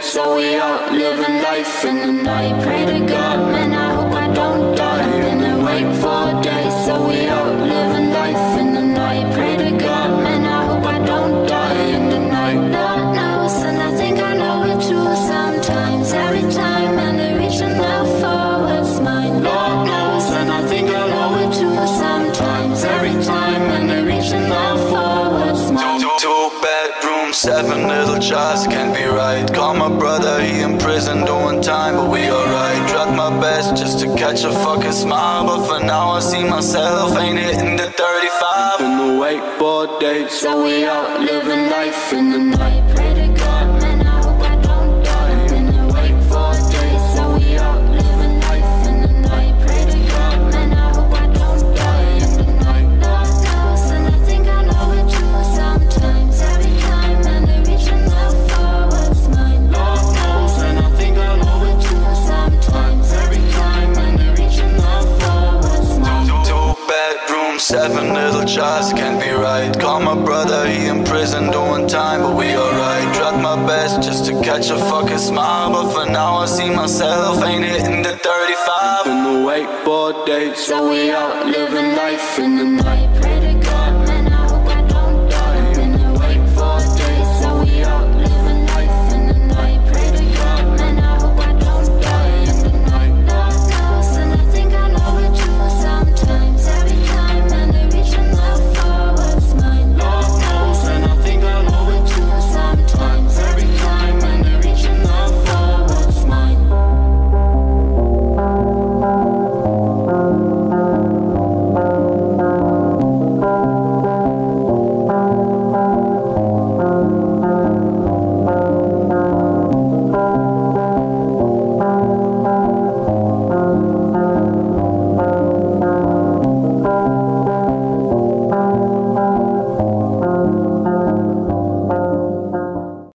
days, so we out living life in the night. Pray to God, man, I hope I don't die. I've been awake for days, so we out living life in the night. Pray to God, man, I hope I don't die in the night. Lord knows, and I think I know it too sometimes. Every time, and they're reaching out for what's mine. Lord knows, and I think I know it too sometimes. Every time, and they're reaching out for what's mine. Two bedrooms, 7 little jars, can't be right. Call my brother, he in prison doing time, but we alright. Tried my best just to catch a fucking smile, but for now I see myself ain't hitting the 35. Been awake for days, so we out living life in the night. Pray to God, man, I hope I don't die. I've been awake for days, so we out living life in the night. Pray to God, man, I hope I don't die in the night. Lord knows, and I think I know it too sometimes. Every time, and they're reaching out for what's mine. Lord knows, and I think I know it too sometimes. Every time, and they're reaching out for what's mine. Two bedrooms, 7 little jars, can't be right. Call my brother, he in prison doing time, but we alright. Tried my best just to catch a fucking smile, but for now I see myself ain't hitting the 35. Been awake for days, so we out living life in the night.